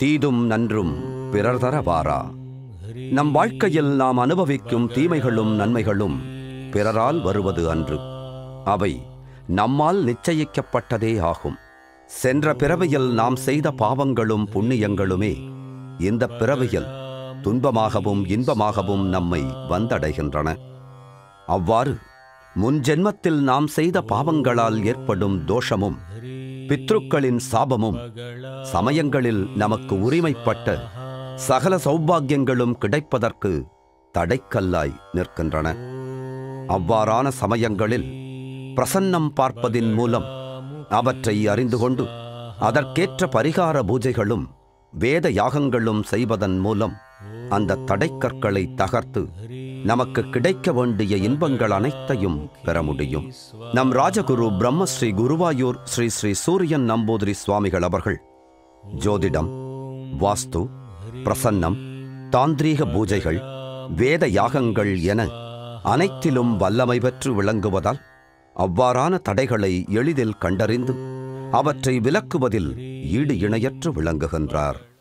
தீதும் நன்றும் பிறர் தர வாரா. நம் வாழ்க்கையில் நாம் அனுபவிக்கும் தீமைகளும் நன்மைகளும் பிறரால் வருவது அன்று. அவை நம்மால் நிச்சயிக்கப்பட்டதே ஆகும். சென்ற பிறவியில் நாம் செய்த பாவங்களும் புண்ணியங்களுமே இந்த பிறவியில் துன்பமாகவும் இன்பமாகவும் நம்மை வந்தடைகின்றன. அவ்வாறு முன்ஜென்மத்தில் நாம் செய்த பாவங்களால் ஏற்படும் தோஷமும் பித்ருக்களின் சாபமும் சமயங்களில் நமக்கு உரிமைப்பட்ட சகல சௌபாகியங்களும் கிடைப்பதற்கு தடைக்கல்லாய் நிற்கின்றன. அவ்வாறான சமயங்களில் பிரசன்னம் பார்ப்பதின் மூலம் அவற்றை அறிந்து கொண்டு அதற்கேற்ற பரிகார பூஜைகளும் வேத யாகங்களும் செய்வதன் மூலம் அந்த தடைக்கற்களை தகர்த்து நமக்கு கிடைக்க வேண்டிய இன்பங்கள் அனைத்தையும் பெற முடியும். நம் ராஜகுரு பிரம்மஸ்ரீ குருவாயூர் ஸ்ரீ ஸ்ரீ சூரியன் நம்பூதிரி சுவாமிகள் அவர்கள் ஜோதிடம், வாஸ்து, பிரசன்னம், தாந்திரீக பூஜைகள், வேத யாகங்கள் என அனைத்திலும் வல்லமை பெற்று விளங்குவதால் அவ்வாறான தடைகளை எளிதில் கண்டறிந்து அவற்றை விலக்குவதில் ஈடு இணையற்று விளங்குகின்றார்.